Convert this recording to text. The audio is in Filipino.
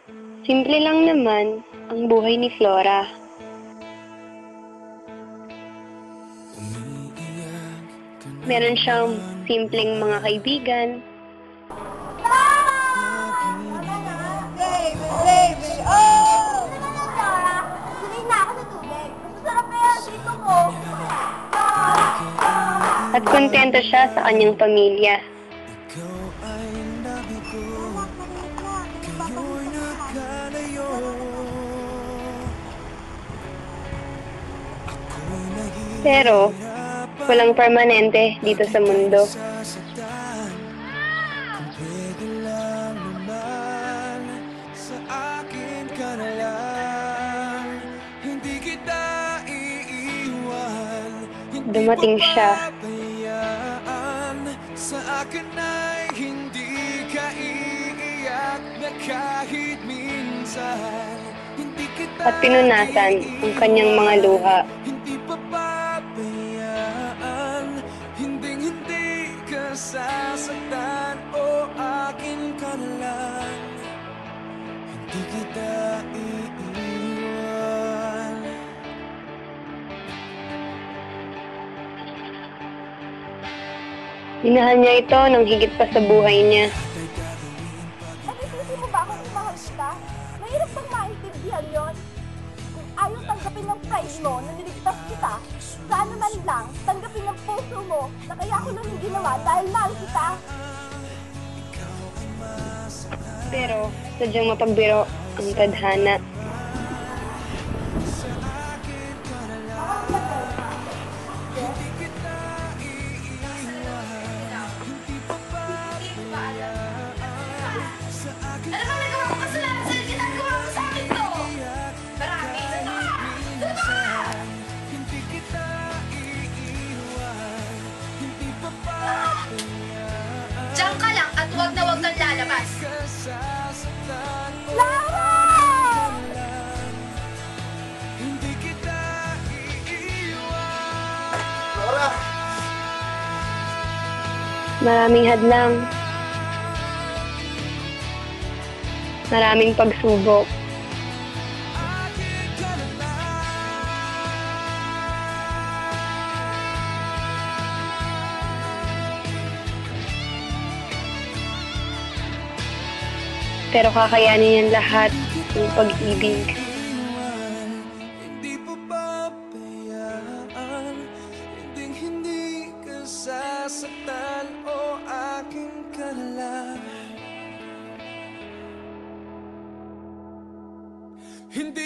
Simple lang naman ang buhay ni Flora. Meron siyang simpleng mga kaibigan, Baby, oh! Sarah, sanay na ako sa tubig. Masarap na yan, dito mo. at kontento siya sa kanyang pamilya. Pero, walang permanente dito sa mundo. Dumating siya. Sa akin ay hindi ka iiyak na kahit minsan. Hindi kita At pinunasan ang kanyang mga luha. hindi papabayaan. Hinding-hindi ka sasaktan. O akin ka na lang. Hindi kita iiwan. Minahal niya ito ng higit pa sa buhay niya. Nagsisisi mo ba akong mahal kita? Mahirap bang maintindihan yon? Kung ayaw tanggapin ng pride mo na niligtas kita, sana man lang tanggapin ng puso mo na kaya ko lang yung ginawa dahil mahal kita. Pero, sadyang mapagbiro ang tadhana. Ano ba nagawa ko kasalanan sa'yo? Ginagawa mo sa akin to! Marami! Sino ka? Sino ka? Diyan ka lang at huwag na huwag kang lalabas. Lara! Maraming hadlang. Maraming pagsubok. Pero kakayanin yan lahat ng pag-ibig. Hindi papabayaan. Hinding-hindi ka sasaktan. O akin ka na lang. Hindi